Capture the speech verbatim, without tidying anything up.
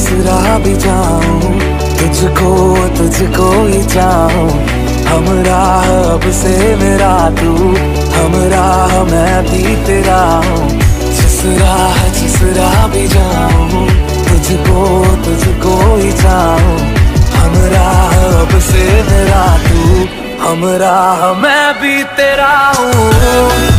राह भी जाऊं, तुझको तुझको ही चाहूं। हम राह अब से मेरा तू, हम राह मैं भी तेरा हूँ। जिस राह जिस राह भी जाऊं, तुझको तुझको ही चाहूं। हम राह अब से मेरा तू, हम राह मैं भी तेरा हूँ।